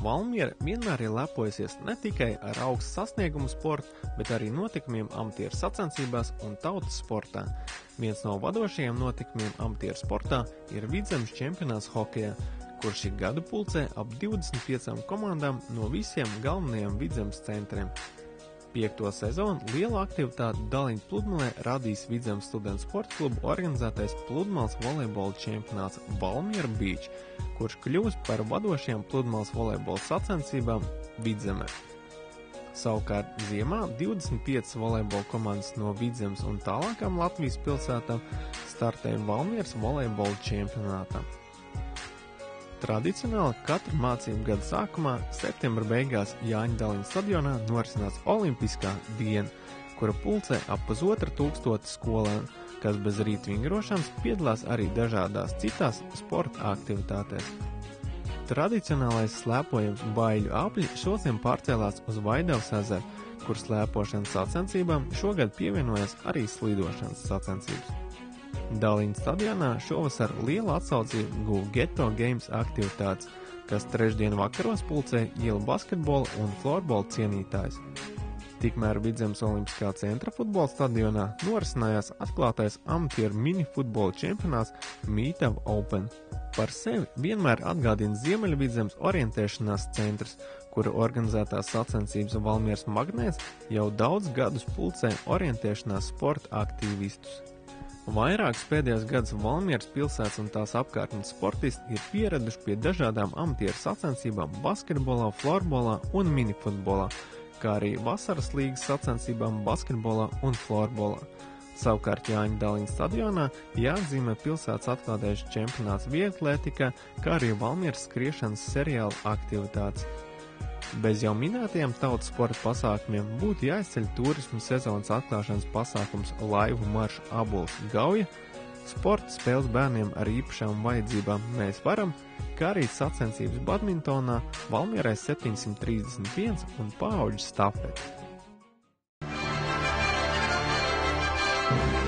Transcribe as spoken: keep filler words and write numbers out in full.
Valmiera vienmēr ir lepojusies ne tikai ar augstu sasniegumu sportu, bet arī notikumiem amatieru sacensībās un tautas sportā. Viens no vadošajiem notikumiem amatieru sportā ir Vidzemes čempionāts hokejā, kurš ik gadu pulcē ap divdesmit piecām komandām no visiem galvenajiem Vidzemes centriem. Piekto sezonu lielu aktivitāti Daliņu pludmalē radīs Vidzemes studentu sporta klubu organizētais pludmales volejbola čempionāts Valmiera Beach, kurš kļūs par vadošajām pludmales volejbola sacensībām Vidzemē. Savukārt ziemā divdesmit piecas volejbola komandas no Vidzemes un tālākām Latvijas pilsētām startē Valmieras volejbola čempionātā. Tradicionāli katru mācību gada sākumā, septembra beigās Jāņa Daliņa stadionā norisinās olimpiskā diena, kura pulcē ap pusotra tūkstota skolēnu, kas bez rīta vingrošanas piedalās arī dažādās citās sporta aktivitātēs. Tradicionālais slēpojums Baiļu apļi šodien pārcēlās uz Vaidavas ezeru, kur slēpošanas sacensībām šogad pievienojas arī slidošanas sacensības. Daliņa stadionā šovasar lielu atsaucību guva Geto Games aktivitātes, kas trešdien vakaros pulcē ielu basketbola un florbola cienītājs. Tikmēr Vidzemes Olimpiskā centra futbola stadionā norisinājās atklātais amatieru mini futbola čempionāts Mītava Open. Par sevi vienmēr atgādina Ziemeļvidzemes orientēšanās centrs, kura organizētās sacensības Valmieras Magnēts jau daudz gadus pulcē orientēšanās sporta aktīvistus. Vairākus pēdējos gadus Valmieras pilsētas un tās apkārtnes sportisti ir pieraduši pie dažādām amatieru sacensībām basketbolā, florbolā un minifutbolā, kā arī vasaras līgas sacensībām basketbolā un florbolā. Savukārt Jāņa Daliņa stadionā jāatzīmē pilsētas atklātais čempionāts vieglatlētikā, kā arī Valmieras skriešanas seriāla aktivitātes. Bez jau minētajiem tautas sporta pasākumiem būtu jāizceļ turismu sezonas atklāšanas pasākums Laivu marša Abols Gauja, sporta spēles bērniem ar īpašām vajadzībām Mēs varam, kā arī sacensības badmintonā Valmierai septiņsimt trīsdesmit viens un paauģu stafeti.